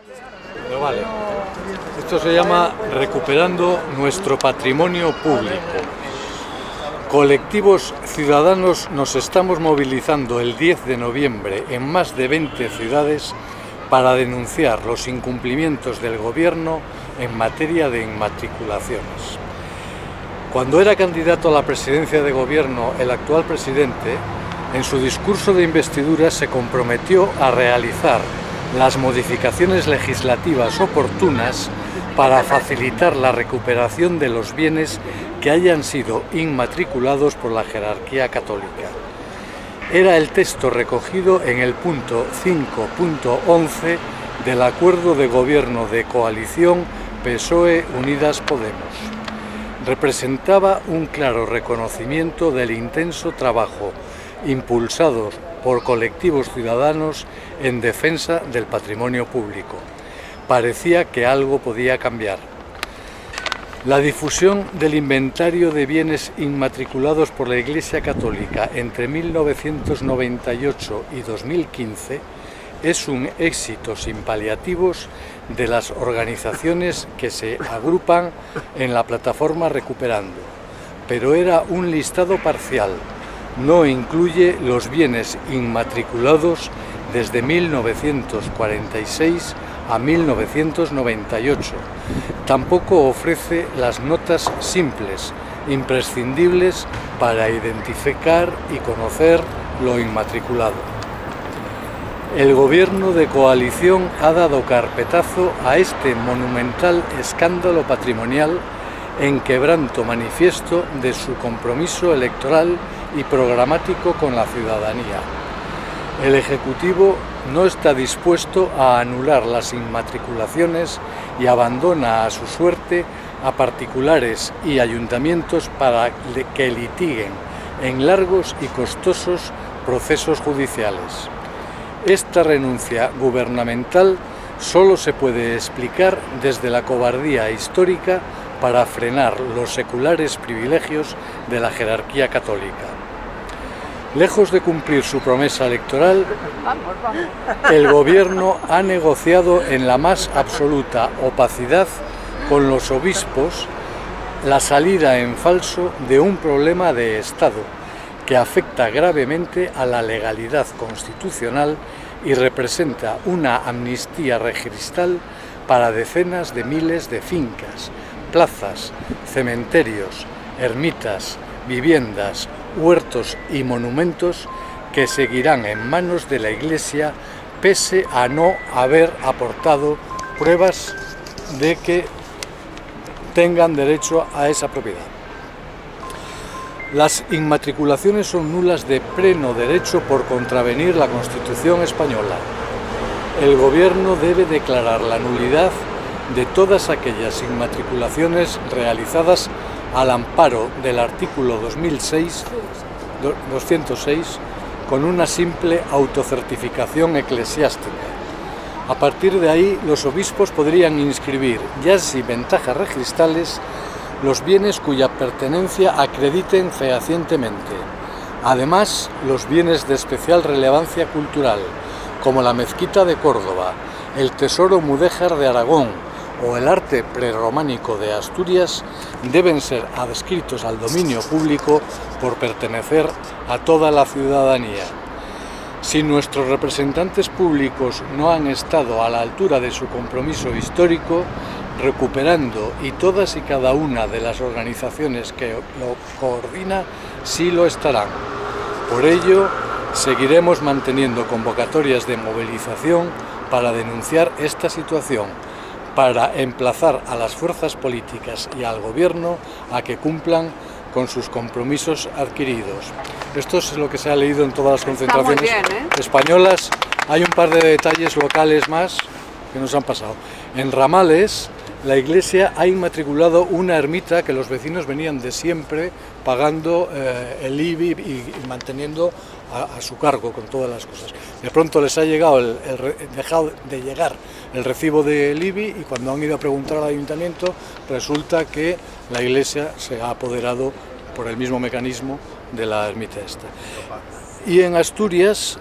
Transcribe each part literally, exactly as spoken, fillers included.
Pero vale. Esto se llama Recuperando nuestro patrimonio público. Colectivos ciudadanos nos estamos movilizando el diez de noviembre en más de veinte ciudades para denunciar los incumplimientos del Gobierno en materia de inmatriculaciones. Cuando era candidato a la presidencia de Gobierno, el actual presidente, en su discurso de investidura se comprometió a realizar las modificaciones legislativas oportunas para facilitar la recuperación de los bienes que hayan sido inmatriculados por la jerarquía católica. Era el texto recogido en el punto cinco punto once del Acuerdo de Gobierno de Coalición P S O E Unidas Podemos. Representaba un claro reconocimiento del intenso trabajo impulsado por colectivos ciudadanos en defensa del patrimonio público. Parecía que algo podía cambiar. La difusión del inventario de bienes inmatriculados por la Iglesia Católica entre mil novecientos noventa y ocho y dos mil quince es un éxito sin paliativos de las organizaciones que se agrupan en la plataforma Recuperando, pero era un listado parcial, no incluye los bienes inmatriculados desde mil novecientos cuarenta y seis a mil novecientos noventa y ocho. Tampoco ofrece las notas simples, imprescindibles para identificar y conocer lo inmatriculado. El Gobierno de coalición ha dado carpetazo a este monumental escándalo patrimonial en quebranto manifiesto de su compromiso electoral y programático con la ciudadanía. El Ejecutivo no está dispuesto a anular las inmatriculaciones y abandona a su suerte a particulares y ayuntamientos para que litiguen en largos y costosos procesos judiciales. Esta renuncia gubernamental solo se puede explicar desde la cobardía histórica para frenar los seculares privilegios de la jerarquía católica. Lejos de cumplir su promesa electoral, el Gobierno ha negociado en la más absoluta opacidad con los obispos la salida en falso de un problema de Estado que afecta gravemente a la legalidad constitucional y representa una amnistía registral para decenas de miles de fincas, plazas, cementerios, ermitas, viviendas, huertos y monumentos que seguirán en manos de la Iglesia pese a no haber aportado pruebas de que tengan derecho a esa propiedad. Las inmatriculaciones son nulas de pleno derecho por contravenir la Constitución española. El Gobierno debe declarar la nulidad de todas aquellas inmatriculaciones realizadas al amparo del artículo dos mil seis, doscientos seis con una simple autocertificación eclesiástica. A partir de ahí, los obispos podrían inscribir, ya sin ventajas registrales, los bienes cuya pertenencia acrediten fehacientemente. Además, los bienes de especial relevancia cultural, como la mezquita de Córdoba, el tesoro mudéjar de Aragón o el arte prerrománico de Asturias, deben ser adscritos al dominio público por pertenecer a toda la ciudadanía. Si nuestros representantes públicos no han estado a la altura de su compromiso histórico, Recuperando y todas y cada una de las organizaciones que lo coordina sí lo estarán. Por ello, seguiremos manteniendo convocatorias de movilización para denunciar esta situación, para emplazar a las fuerzas políticas y al Gobierno a que cumplan con sus compromisos adquiridos. Esto es lo que se ha leído en todas las concentraciones bien, ¿eh? españolas. Hay un par de detalles locales más que nos han pasado. En Ramales, la Iglesia ha inmatriculado una ermita que los vecinos venían de siempre pagando eh, el I B I y, y manteniendo a, a su cargo con todas las cosas. De pronto les ha llegado el, el, dejado de llegar el recibo del I B I y cuando han ido a preguntar al ayuntamiento resulta que la Iglesia se ha apoderado por el mismo mecanismo de la ermita esta. Y en Asturias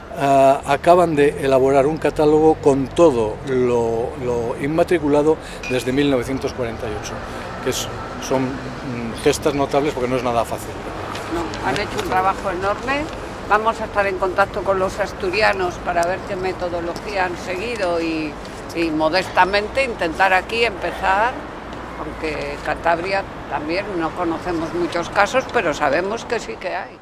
uh, acaban de elaborar un catálogo con todo lo, lo inmatriculado desde mil novecientos cuarenta y ocho, que es, son mm, gestas notables porque no es nada fácil. No, han hecho un trabajo enorme. Vamos a estar en contacto con los asturianos para ver qué metodología han seguido y, y modestamente intentar aquí empezar, aunque Cantabria también no conocemos muchos casos, pero sabemos que sí que hay.